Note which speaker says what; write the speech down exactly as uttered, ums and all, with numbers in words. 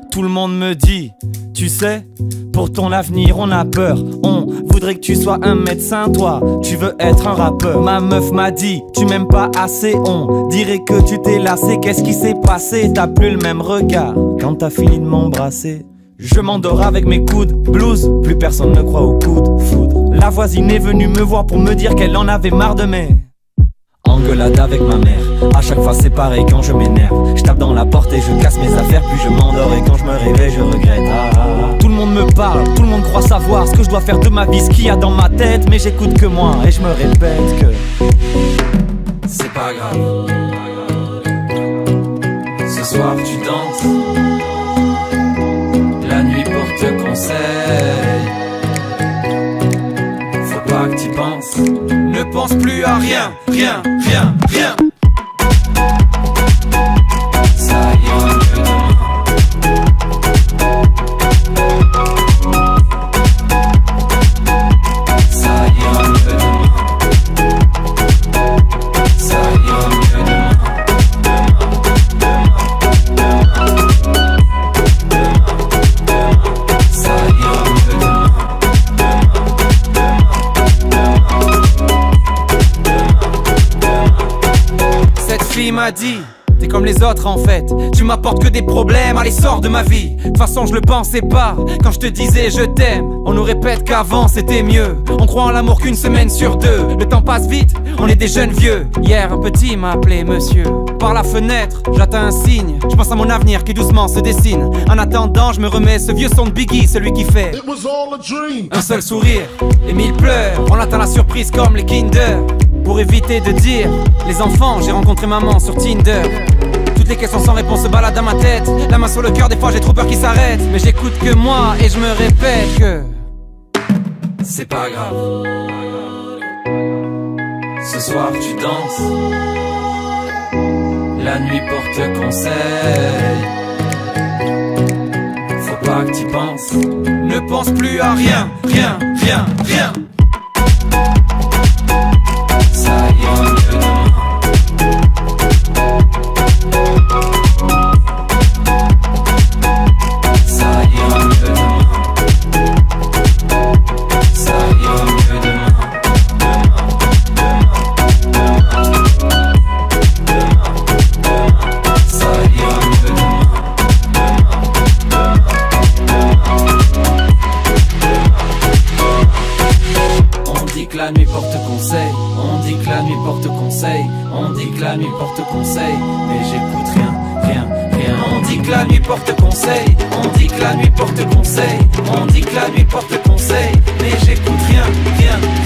Speaker 1: Tout le monde me dit, tu sais, pour ton avenir on a peur. On voudrait que tu sois un médecin, toi, tu veux être un rappeur. Ma meuf m'a dit, tu m'aimes pas assez. On dirait que tu t'es lassé, qu'est-ce qui s'est passé? T'as plus le même regard quand t'as fini de m'embrasser. Je m'endors avec mes coudes, blues, plus personne ne croit au coude, foudre. La voisine est venue me voir pour me dire qu'elle en avait marre de mes engueulade avec ma mère. À chaque fois c'est pareil quand je m'énerve. Je tape dans la porte et je casse mes affaires. Puis je m'endors et quand je me réveille je regrette. ah, ah, ah. Tout le monde me parle, tout le monde croit savoir ce que je dois faire de ma vie, ce qu'il y a dans ma tête. Mais j'écoute que moi et je me répète que c'est pas grave. Ce soir tu danses, la nuit porte conseil. Faut pas que tu penses, ne pense plus à rien, rien, rien, rien. Ça ira mieux demain. Ça ira mieux demain. Ça ira mieux demain. Demain, demain, demain, demain. Ça ira mieux demain. Cette fille m'a dit, t'es comme les autres en fait, tu m'apportes que des problèmes, allez sors de ma vie. De toute façon je le pensais pas, quand je te disais je t'aime. On nous répète qu'avant c'était mieux, on croit en l'amour qu'une semaine sur deux. Le temps passe vite, on est des jeunes vieux. Hier un petit m'a appelé monsieur. Par la fenêtre, j'attends un signe, je pense à mon avenir qui doucement se dessine. En attendant je me remets ce vieux son de Biggie, celui qui fait It was all a dream. Un seul sourire et mille pleurs, on attend la surprise comme les Kinder. Pour éviter de dire les enfants, j'ai rencontré maman sur Tinder. Toutes les questions sans réponse se baladent dans ma tête. La main sur le cœur, des fois j'ai trop peur qu'il s'arrête. Mais j'écoute que moi et je me répète que c'est pas grave. Ce soir tu danses, la nuit porte conseil. Faut pas que tu penses, ne pense plus à rien, rien, rien, rien. Ça ira mieux demain. Ça ira mieux demain. Ça ira mieux demain. Demain, demain, demain. Demain, demain. Ça ira mieux demain. On dit que la nuit porte conseil. On dit que la nuit porte conseil. On dit que la nuit porte conseil. Mais j'écoute rien, rien, rien. On dit que la nuit porte conseil. On dit que la nuit porte conseil. On dit que la nuit porte conseil. Mais j'écoute rien, rien.